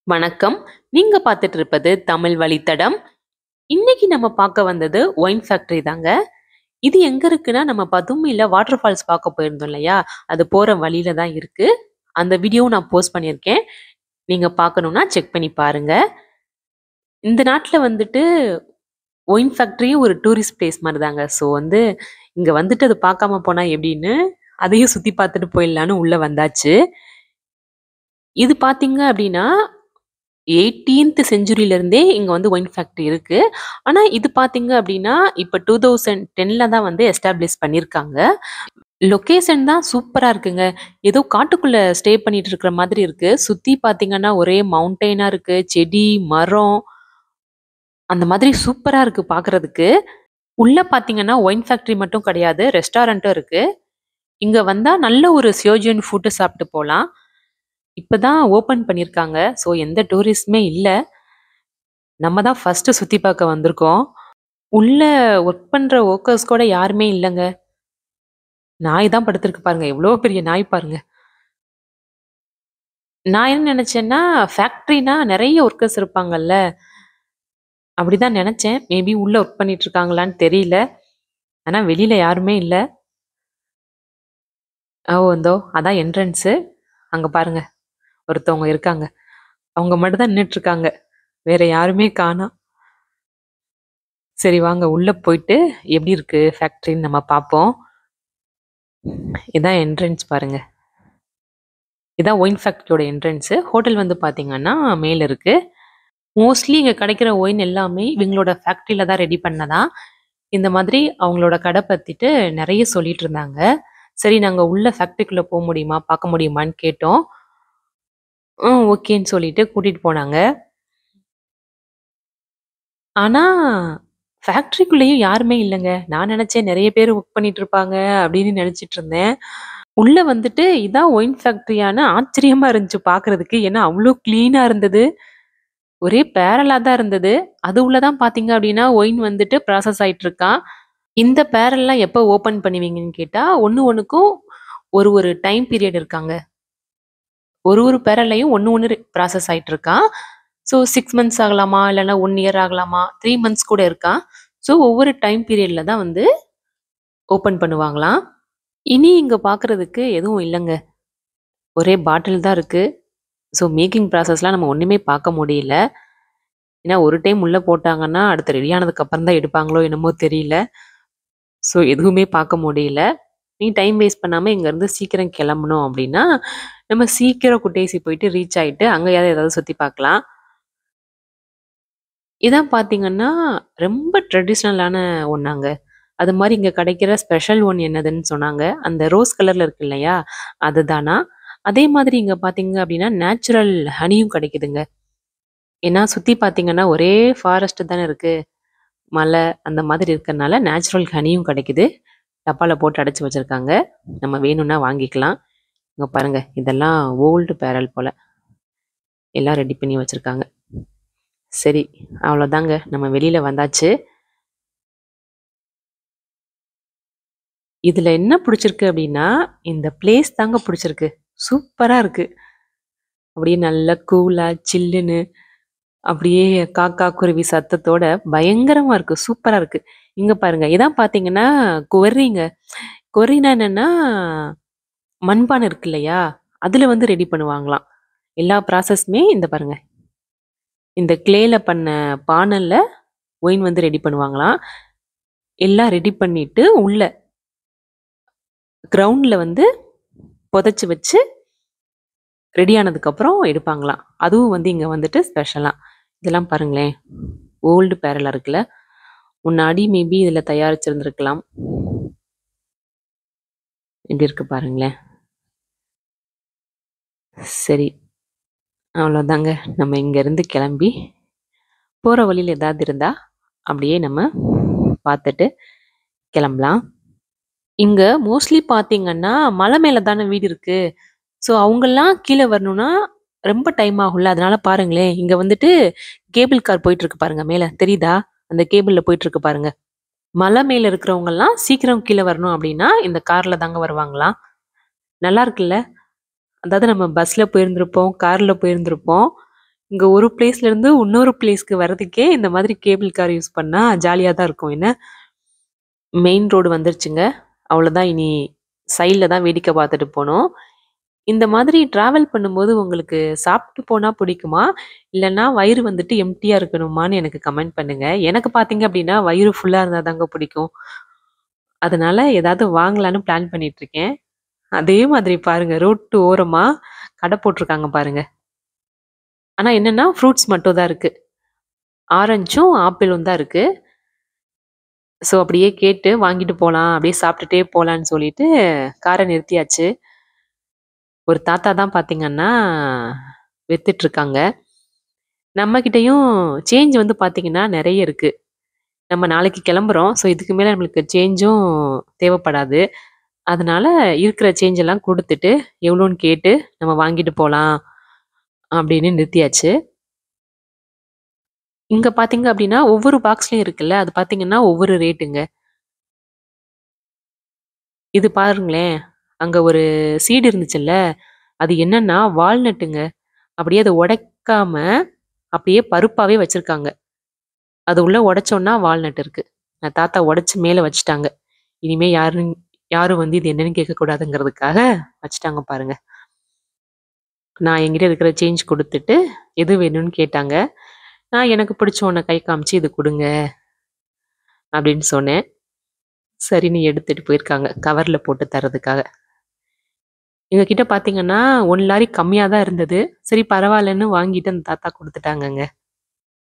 வணக்கம். நீங்க பார்த்துட்டு இருப்பது தமிழ் வழித்தடம். இன்னைக்கு நம்ம பார்க்க வந்தது ஒயின் ஃபேக்டரி தாங்க. இது எங்க இருக்குன்னா, நம்ம பதுமையில வாட்டர் ஃபால்ஸ் பார்க்க போயிருந்தோம் இல்லையா? அது போற வழியில தான் இருக்கு. அந்த வீடியோவும் நான் போஸ்ட் பண்ணியிருக்கேன். நீங்க பார்க்கணும்னா செக் பண்ணி பாருங்க. இந்த நாட்ல வந்துட்டு ஒயின் ஃபேக்டரியும் ஒரு டூரிஸ்ட் பிளேஸ் மாரி தாங்க. ஸோ இங்க வந்துட்டு அத பார்க்காம போனா எப்படின்னு, அதையும் சுத்தி பார்த்துட்டு போயிடலான்னு உள்ள வந்தாச்சு. இது பார்த்தீங்க அப்படின்னா 18த் செஞ்சுரில இருந்தே இங்க ஒயின் ஃபேக்டரி இருக்கு. ஆனா இது பார்த்தீங்க அப்டின்னா, இப்ப 2010ல தான் எஸ்டாப்ளிஷ் பண்ணியிருக்காங்க. லொகேஷன் தான் சூப்பரா இருக்குங்க. ஏதோ காட்டுக்குள்ள ஸ்டே பண்ணிட்டு இருக்கிற மாதிரி இருக்கு. சுத்தி பார்த்தீங்கன்னா, ஒரே மவுண்டெய்னா இருக்கு. செடி, மரம் அந்த மாதிரி சூப்பரா இருக்கு பார்க்கறதுக்கு. உள்ள பார்த்தீங்கன்னா, ஒயின் ஃபேக்டரி மட்டும் கிடையாது. ரெஸ்டாரண்ட்டும் இருக்கு. இங்க வந்தா நல்ல ஒரு சியோஜியன் ஃபுட் சாப்பிட்டு போலாம். இப்ப தான் ஓப்பன் பண்ணியிருக்காங்க. ஸோ எந்த டூரிஸ்ட்டுமே இல்ல. நம்ம தான் ஃபர்ஸ்ட் சுத்தி பார்க்க வந்திருக்கோம். உள்ள ஒர்க் பண்ற வொர்க்கர்ஸ் கூட யாருமே இல்லங்க. நாய் தான் படுத்திருக்கு பாருங்க. எவ்ளோ பெரிய நாய் பாருங்க. நான் என்ன நெனச்சேன்னா, ஃபேக்டரினா நெறைய வொர்க்கர்ஸ் இருப்பாங்கல்ல. அப்படிதான் நெனச்சேன். மேபி உள்ள ஒர்க் பண்ணிட்டு இருக்காங்களான்னு தெரியல. ஆனா வெளியில யாருமே இல்ல. இந்தோ அதான் என்ட்ரன்ஸு. அங்க பாருங்க. ஒருத்தவங்க இருக்காங்க. அவங்க மட்டும் தான் நின்னுட்டு இருக்காங்க. வேற யாருமே காணோம். சரி வாங்க உள்ள போயிட்டு எப்படி இருக்கு ஃபேக்டரின்னு நம்ம பார்ப்போம். இதான் என்ட்ரன்ஸ் பாருங்க. இதான் ஒயின் ஃபேக்டரியோட என்ட்ரன்ஸு. ஹோட்டல் பார்த்தீங்கன்னா, மேல இருக்கு. மோஸ்ட்லி இங்க கிடைக்கிற ஒயின் எல்லாமே இவங்களோட ஃபேக்டரியில தான் ரெடி பண்ணதா. இந்த மாதிரி அவங்களோட கடை பத்திட்டு நெறைய சொல்லிட்டு இருந்தாங்க. சரி நாங்க உள்ள ஃபேக்டரிக்குள்ள முடியுமா? பார்க்க முடியுமான்னு கேட்டோம். ஓகேன்னு சொல்லிட்டு கூட்டிட்டு போனாங்க. ஆனா, ஃபேக்டரிக்குள்ளேயும் யாருமே இல்லங்க. நான் நெனச்சேன் நெறைய பேர் ஒர்க் பண்ணிட்டு இருப்பாங்க அப்படின்னு நெனச்சுட்டு இருந்தேன். உள்ள இதான் ஒயின் ஃபேக்டரியான்னு ஆச்சரியமா இருந்துச்சு பார்க்கறதுக்கு. ஏன்னா அவ்ளோ கிளீனா இருந்தது. ஒரே பேரலா தான் இருந்தது. அது உள்ள தான் பார்த்தீங்க அப்டின்னா, ஒயின் ப்ராசஸ் ஆயிட்டு இருக்காம். இந்த பேரல்லாம் எப்ப ஓப்பன் பண்ணுவீங்கன்னு கேட்டா, ஒண்ணுக்கும் ஒரு டைம் பீரியட் இருக்காங்க. ஒரு பேரல்லயும் ஒண்ணு ப்ராசஸ் ஆயிட்டு இருக்காம். ஸோ 6 மந்த்ஸ் ஆகலாமா? இல்லன்னா 1 இயர் ஆகலாமா? 3 மந்த்ஸ் கூட இருக்காம். ஸோ ஒவ்வொரு டைம் பீரியட்ல தான் ஓப்பன் பண்ணுவாங்களாம். இனி இங்க பார்க்கறதுக்கு எதுவும் இல்லங்க. ஒரே பாட்டில் தான் இருக்கு. ஸோ மேக்கிங் ப்ராசஸ்லாம் நம்ம ஒண்ணுமே பார்க்க முடியல. ஏன்னா ஒரு டைம் உள்ள போட்டாங்கன்னா, அடுத்து ரெடி ஆனதுக்கு அப்புறம் தான் எடுப்பாங்களோ என்னமோ தெரியல. ஸோ எதுவுமே பார்க்க முடியல. நீ டைம் வேஸ்ட் பண்ணாம இங்கருந்து சீக்கிரம் கிளம்பணும் அப்டின்னா, நம்ம சீக்கிரம் குட்டேசி போயிட்டு ரீச் ஆயிட்டு, அங்கயாவது ஏதாவது சுத்தி பார்க்கலாம். இதான் பார்த்தீங்கன்னா, ரொம்ப ட்ரெடிஷ்னலான ஒண்ணாங்க. அது மாரி இங்க கிடைக்கிற ஸ்பெஷல் ஒன் என்னதுன்னு சொன்னாங்க. அந்த ரோஸ் கலர்ல இருக்கு இல்லையா? அதுதானா. அதே மாதிரி இங்க பார்த்தீங்க அப்டின்னா, நேச்சுரல் ஹனியும் கிடைக்குதுங்க. ஏன்னா சுத்தி பார்த்தீங்கன்னா, ஒரே ஃபாரஸ்ட் தானே இருக்கு. மலை அந்த மாதிரி இருக்கறனால நேச்சுரல் ஹனியும் கிடைக்குது. டப்பால போட்டு அடைச்சு வச்சிருக்காங்க. நம்ம வேணும்னா வாங்கிக்கலாம். இங்க பாருங்க. இதெல்லாம் ஓல்டு பேரல் போல. எல்லாம் ரெடி பண்ணி வச்சிருக்காங்க. சரி, அவ்வளோதாங்க. நம்ம வெளியில வந்தாச்சு. இதுல என்ன புடிச்சிருக்கு அப்டின்னா, இந்த பிளேஸ் தாங்க புடிச்சிருக்கு. சூப்பரா இருக்கு. அப்படியே நல்லா கூலா, சில்லுன்னு அப்படியே காக்கா, குருவி சத்தத்தோட பயங்கரமா இருக்கு. சூப்பரா இருக்கு. இங்க பாருங்க. இதான் பார்த்தீங்கன்னா, கொர்ரிங்க. கொர்ரினா என்னன்னா, மண்பானை இருக்கு இல்லையா? அதுல ரெடி பண்ணுவாங்களாம். எல்லா ப்ராசஸுமே இந்த பாருங்க. இந்த கிளேல பண்ண பானல்ல ஒயின் ரெடி பண்ணுவாங்களாம். எல்லாம் ரெடி பண்ணிட்டு, உள்ள கிரவுண்ட்ல புதைச்சு வச்சு, ரெடி ஆனதுக்கப்புறம் எடுப்பாங்களாம். அதுவும் இங்க ஸ்பெஷலா. இதெல்லாம் பாருங்களேன். ஓல்டு பேரலா இருக்குல்ல. முன்னாடி மேபி இதுல தயாரிச்சிருந்திருக்கலாம். எப்படி இருக்கு பாருங்களேன். சரி. அவ்வளோதாங்க. நம்ம இங்கருந்து கிளம்பி, போற வழியில ஏதாவது இருந்தா, அப்படியே நம்ம பார்த்துட்டு கிளம்பலாம். இங்க மோஸ்ட்லி பார்த்தீங்கன்னா, மலை மேல தானே வீடு இருக்கு. ஸோ அவங்கலாம் கீழ வரணும்னா, ரொம்ப டைம் ஆகும்ல. அதனால பாருங்களேன், இங்க கேபிள் கார் போயிட்டுருக்கு பாருங்க மேல. தெரியுதா? அந்த கேபிள்ல போயிட்டுருக்கு பாருங்க. மலை மேல இருக்கிறவங்கலாம் சீக்கிரம் கீழ வரணும் அப்படின்னா, இந்த கார்ல தாங்க வருவாங்களாம். நல்லா இருக்குல்ல? அதாவது நம்ம பஸ்ல போயிருந்திருப்போம், கார்ல போயிருந்திருப்போம். இங்க ஒரு பிளேஸ்ல இருந்து இன்னொரு பிளேஸ்க்கு வர்றதுக்கே இந்த மாதிரி கேபிள் கார் யூஸ் பண்ணா ஜாலியா தான் இருக்கும் என்ன? மெயின் ரோடு வந்துருச்சுங்க. அவ்வளோதான் இனி சைட்ல தான் வேடிக்கை பார்த்துட்டு போணும். இந்த மாதிரி டிராவல் பண்ணும்போது உங்களுக்கு சாப்பிட்டு போனா பிடிக்குமா? இல்லன்னா வயிறு வந்துட்டு எம்ப்டியா இருக்கணுமான்னு எனக்கு கமெண்ட் பண்ணுங்க. எனக்கு பார்த்தீங்க அப்படின்னா, வயிறு ஃபுல்லா இருந்தா தாங்க பிடிக்கும். அதனால ஏதாவது வாங்கலான்னு பிளான் பண்ணிட்டு இருக்கேன். அதே மாதிரி பாருங்க ரோட்டு ஓரமா கடை போட்டிருக்காங்க பாருங்க. ஆனா என்னன்னா ஃப்ரூட்ஸ் மட்டும் தான் இருக்கு. ஆரஞ்சும், ஆப்பிளும் தான் இருக்கு. ஸோ அப்படியே கேட்டு வாங்கிட்டு போலாம். அப்படியே சாப்பிட்டுட்டே போலான்னு சொல்லிட்டு கார நிறுத்தியாச்சு. ஒரு தாத்தா தான் பார்த்தீங்கன்னா, வித்துட்டுருக்காங்க. நம்மகிட்டயும் சேஞ்ச் வந்து பார்த்தீங்கன்னா நெறைய இருக்கு. நம்ம நாளைக்கு கிளம்புறோம். ஸோ இதுக்கு மேல நம்மளுக்கு சேஞ்சும் தேவைப்படாது. அதனால இருக்கிற சேஞ்ச் எல்லாம் குடுத்துட்டு, எவ்வளோன்னு கேட்டு நம்ம வாங்கிட்டு போலாம் அப்படின்னு நிறுத்தியாச்சு. இங்க பார்த்தீங்க அப்படின்னா, ஒவ்வொரு பாக்ஸ்லயும் இருக்குல்ல, அது பார்த்தீங்கன்னா ஒவ்வொரு ரேட்டுங்க. இது பாருங்களேன், அங்க ஒரு சீடு இருந்துச்சுல்ல, அது என்னன்னா வால்நட்டுங்க. அப்படியே அத உடைக்காம, அப்படியே பருப்பாவே வச்சிருக்காங்க. அது உள்ள உடைச்சோம்னா வால்நட் இருக்கு. தாத்தா உடைச்சு மேல வச்சுட்டாங்க. இனிமே யாரும் வந்து இது என்னன்னு கேட்கக்கூடாதுங்கிறதுக்காக வச்சுட்டாங்க பாருங்க. நான் என்கிட்ட இருக்கிற சேஞ்ச் குடுத்துட்டு, எது வேணும்னு கேட்டாங்க. நான் எனக்கு பிடிச்ச ஒண்ண கை காமிச்சு, "இது குடுங்க" அப்படின்னு சொன்னேன். சரின்னு எடுத்துட்டு போயிருக்காங்க. கவர்ல போட்டு தர்றதுக்காக. எங்க கிட்ட பார்த்தீங்கன்னா, 1 லாரி கம்மியா தான் இருந்தது. சரி பரவாயில்லன்னு வாங்கிட்டு அந்த தாத்தா குடுத்துட்டாங்கங்க.